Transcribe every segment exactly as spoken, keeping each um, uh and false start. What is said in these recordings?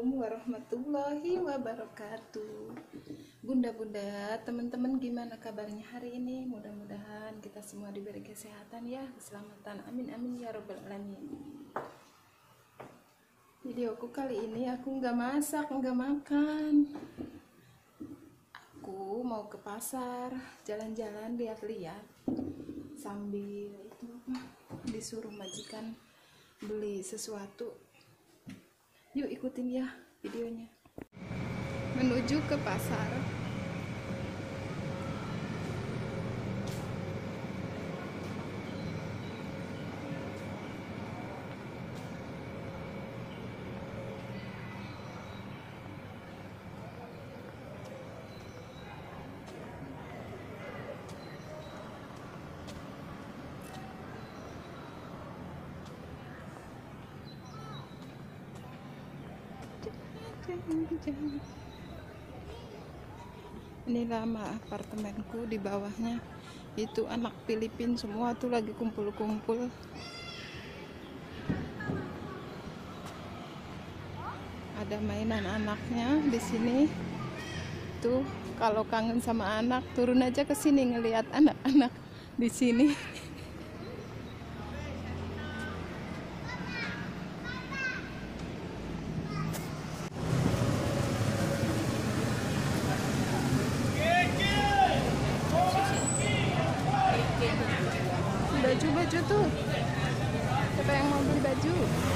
Assalamualaikum warahmatullahi wabarakatuh. Bunda-bunda, teman-teman, gimana kabarnya hari ini? Mudah-mudahan kita semua diberi kesehatan ya, keselamatan, amin amin ya robbal alamin. Videoku kali ini aku nggak masak, nggak makan. Aku mau ke pasar, jalan-jalan, lihat-lihat, sambil itu disuruh majikan beli sesuatu. Yuk ikutin ya videonya. Menuju ke pasar. Ini lama apartemenku, di bawahnya itu anak Filipin semua tuh lagi kumpul-kumpul. Ada mainan anaknya di sini. Tuh kalau kangen sama anak turun aja ke sini ngelihat anak-anak di sini. Baju-baju tuh, siapa yang mau beli baju?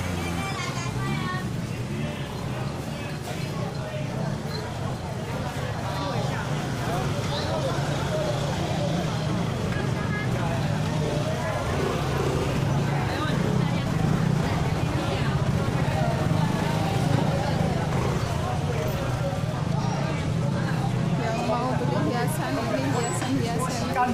Yang mau beli hiasan, ini hiasan-hiasan.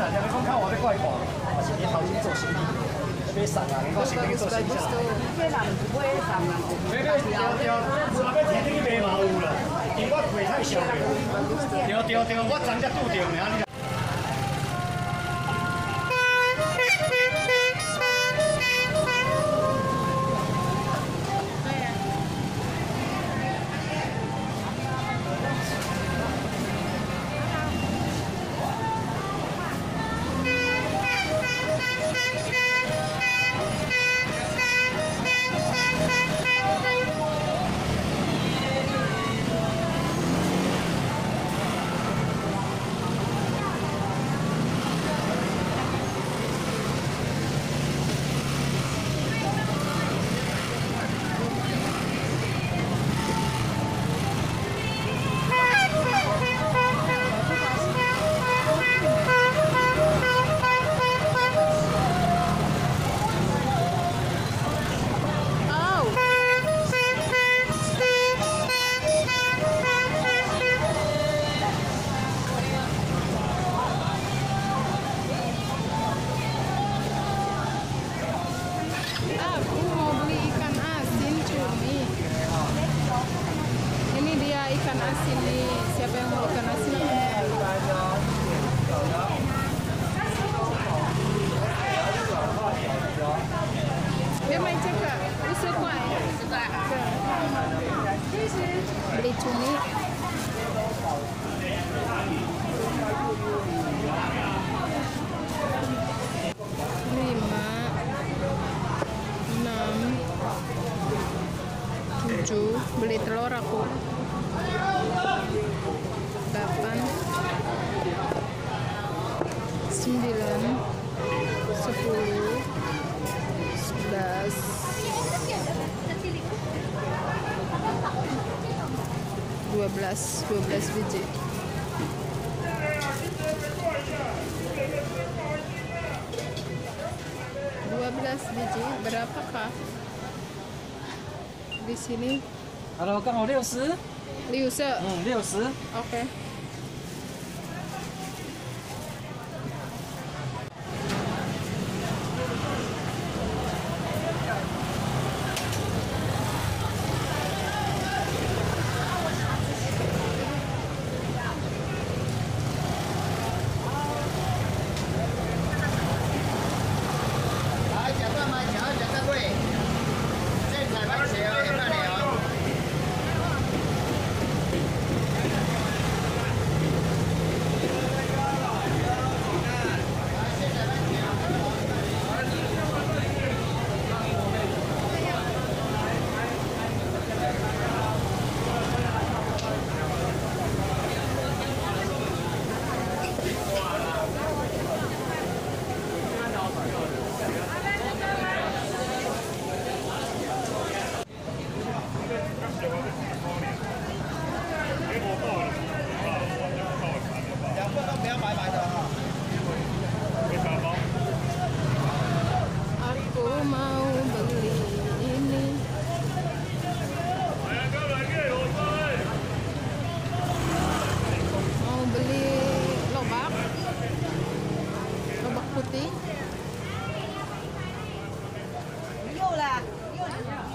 你头先做生意，买送啊，你讲生意做生意下。这人唔买送啊，对对对对，我要摕你去买嘛有啦，因为我货太少了。对对对，我昨才拄着尔。Aku mau beli ikan asin cumi. Ini dia ikan asin nih. Siapa yang mau ikan asin? Dia main cekak. Suka. Suka. Beli cumi. Lima. enam tujuh beli telur aku delapan sembilan sepuluh sebelas dua belas dua belas biji. dua belas biji berapakah di sini? Halo, Kang, mau六十？ 六十。 嗯，六十。 Oke. 两份都不要白白的哈。 Aku mau beli ini. Mau beli lobak, lobak putih. 又啦，又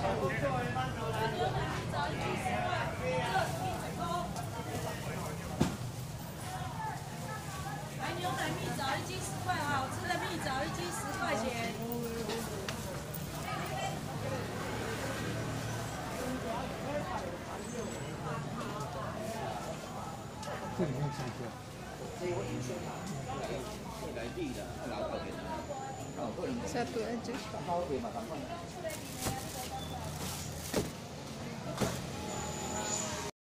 买牛奶蜜枣一斤十块，好吃的蜜枣一斤十块钱。 这里面上课。 Satu aja.